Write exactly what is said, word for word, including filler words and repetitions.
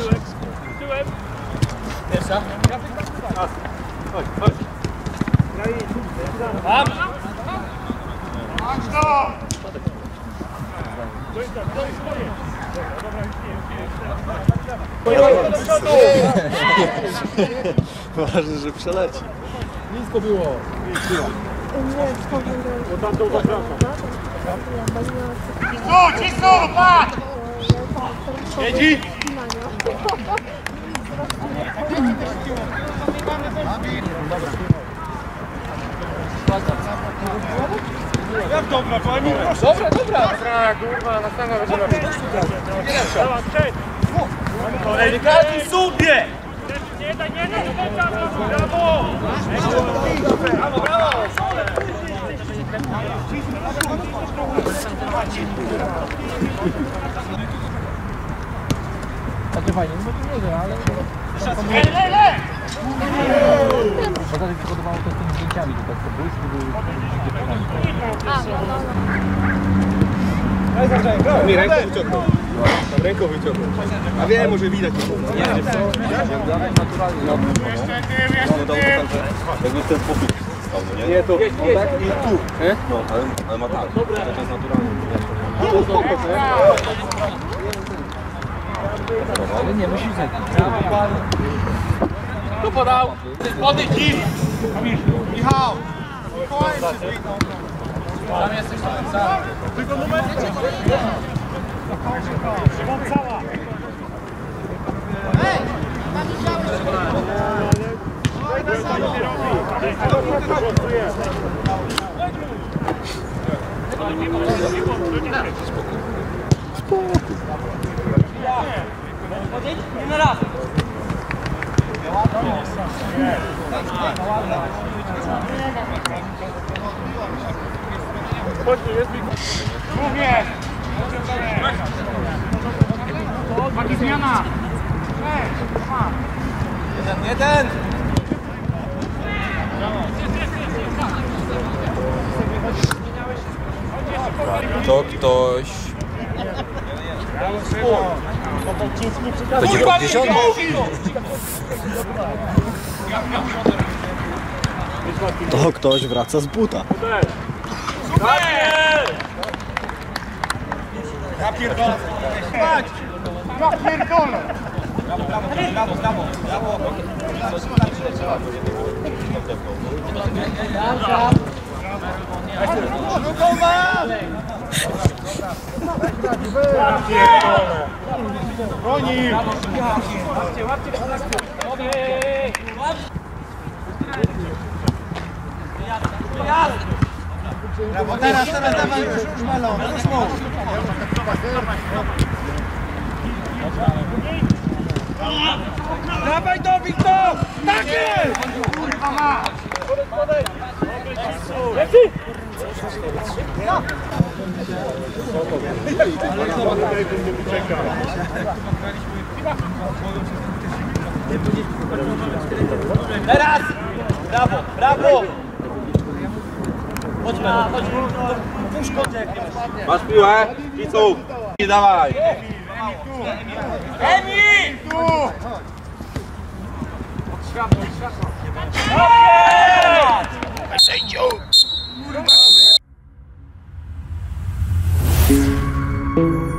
Tyłem. Pierwsza. Chodź, chodź. Tam. Ważne, że przeleci. Blisko było. Bo tam to zapraszam. Cisnął, cisnął, patrz! Jedzi! Jak dobra, pani? Dobra, dobra. Dobra, kurwa, następna będzie robić. Dawaj, przejdź! Delikatnie sobie! Nie daj, nie daj, brawo! Brawo, brawo! Takie fajnie, no to nie wiem, ale... Le, le, le! Bo tak mi się podobało to z tymi zdjęciami, to tak to błyski były... Mi ręką wyciągnął. Ręką wyciągnął. A wiem, może widać. Nie, nie, naturalnie. No, Jeszcze tym, jeszcze tym! jakby ten popyt stał, no nie? Nie, to on tak i tu. No, ale, ale ma tak. To jest naturalnie. Ale nie, musisz zejść. Tu podał! Podejdź im! Michał! Spokojnie się zwiną. Tam jesteś tam sam. Tylko numer Szymon cała! Ej! Nie raz. Chodź, tu jest mi... Mówię! Maki zmiana! Jeden, jeden. To ktoś... To nie podniesiony? To ktoś wraca z buta. Ja pierdolę! Spać! Ja pierdolę! Brawo, brawo, brawo. Broni! Łapcie, łapcie, Brawo, teraz, teraz dawaj już, już balon, już mów. Dawaj dobij to! Tak jest! Kurwa ma! Leci! Teraz! Brawo, brawo! Chodźmy, chodźmy. Pusz kotek. Masz piłę? Kicu! I dawaj! Emi! Tu! Światło, światło. Sędziu! Thank you.